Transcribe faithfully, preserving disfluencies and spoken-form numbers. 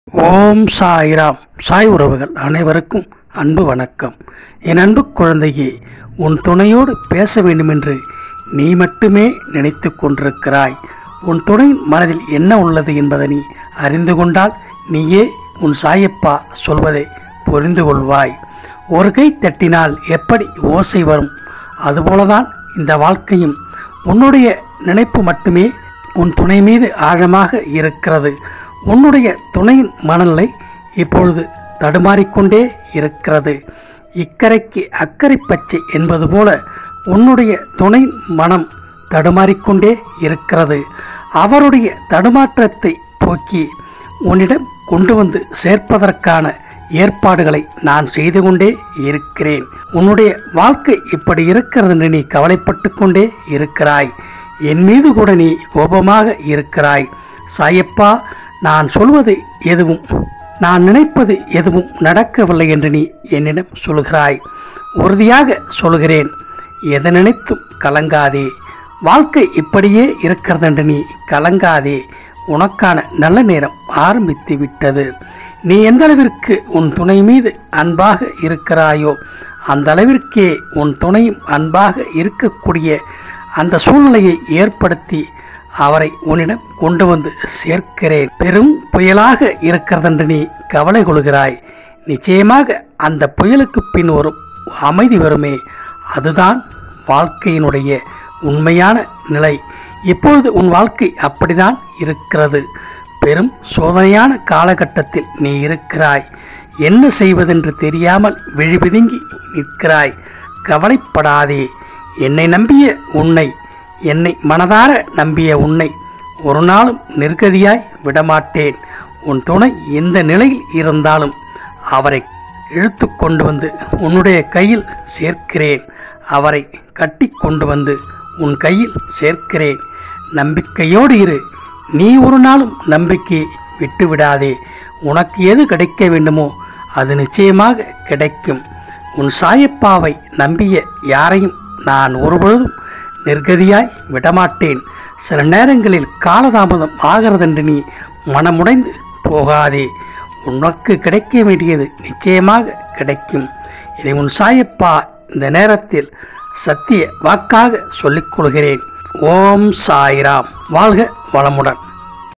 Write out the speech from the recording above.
ஓம் சாய்ராம். சாய் உறவுகள் அனைவருக்கும் அன்பு வணக்கம். என் அன்பு குழந்தையே, உன் துணையோடு பேச வேண்டுமென்று நீ மட்டுமே நினைத்து கொண்டிருக்கிறாய். உன் துணையின் மனதில் என்ன உள்ளது என்பதை நீ அறிந்து கொண்டால் நீயே உன் சாயப்பா சொல்வதை புரிந்து கொள்வாய். ஒரு கை தட்டினால் எப்படி ஓசை வரும், அதுபோலதான் இந்த வாழ்க்கையும். உன்னுடைய நினைப்பு மட்டுமே உன் துணை மீது ஆழமாக இருக்கிறது. உன்னுடைய துணையின் மனநிலை இப்பொழுது தடுமாறிக்கொண்டே இருக்கிறது. இக்கரைக்கு அக்கறை பச்சை என்பது போல உன்னுடைய துணையின் மனம் தடுமாறிக்கொண்டே இருக்கிறது. அவருடைய தடுமாற்றத்தை போக்கி உன்னிடம் கொண்டு வந்து சேர்ப்பதற்கான ஏற்பாடுகளை நான் செய்து கொண்டே இருக்கிறேன். உன்னுடைய வாழ்க்கை இப்படி இருக்கிறது என்று நீ கவலைப்பட்டு கொண்டே இருக்கிறாய். என் மீது கூட நீ கோபமாக இருக்கிறாய். சாயப்பா, நான் சொல்வது எதுவும், நான் நினைப்பது எதுவும் நடக்கவில்லை என்று நீ என்னிடம் சொல்கிறாய். உறுதியாக சொல்கிறேன், எதை நினைத்தும் கலங்காதே. வாழ்க்கை இப்படியே இருக்கிறது என்று நீ கலங்காதே. உனக்கான நல்ல நேரம் ஆரம்பித்து விட்டது. நீ எந்த அளவிற்கு உன் துணை மீது அன்பாக இருக்கிறாயோ அந்த அளவிற்கே உன் துணையும் அன்பாக இருக்கக்கூடிய அந்த சூழ்நிலையை ஏற்படுத்தி அவரை உன்னிடம் கொண்டு வந்து சேர்க்கிறேன். பெரும் புயலாக இருக்கிறதென்று நீ கவலை கொள்கிறாய். நிச்சயமாக அந்த புயலுக்கு பின் ஒரு அமைதி வருமே, அதுதான் வாழ்க்கையினுடைய உண்மையான நிலை. இப்பொழுது உன் வாழ்க்கை அப்படிதான் இருக்கிறது. பெரும் சோதனையான காலகட்டத்தில் நீ இருக்கிறாய். என்ன செய்வதென்று தெரியாமல் விழிபிதுங்கி நிற்கிறாய். கவலைப்படாதே. என்னை நம்பிய உன்னை, என்னை மனதார நம்பிய உன்னை ஒரு நாளும் நிர்கதியாய் விடமாட்டேன். உன் துணை எந்த நிலையில் இருந்தாலும் அவரை இழுத்து கொண்டு வந்து உன்னுடைய கையில் சேர்க்கிறேன். அவரை கட்டி கொண்டு வந்து உன் கையில் சேர்க்கிறேன். நம்பிக்கையோடு இரு. நீ ஒரு நாளும் நம்பிக்கையை விட்டுவிடாதே. உனக்கு எது கிடைக்க வேண்டுமோ அது நிச்சயமாக கிடைக்கும். உன் சாயப்பாவை நம்பிய யாரையும் நான் ஒருபொழுதும் நிர்கதியாய் விடமாட்டேன். சில நேரங்களில் காலதாமதம் ஆகிறதென்று நீ மனமுடைந்து போகாதே. உனக்கு கிடைக்க வேண்டியது நிச்சயமாக கிடைக்கும். இதை உன் சாயப்பா இந்த நேரத்தில் சத்திய வாக்காக சொல்லிக் கொள்கிறேன். ஓம் சாய்ராம். வாழ்க வளமுடன்.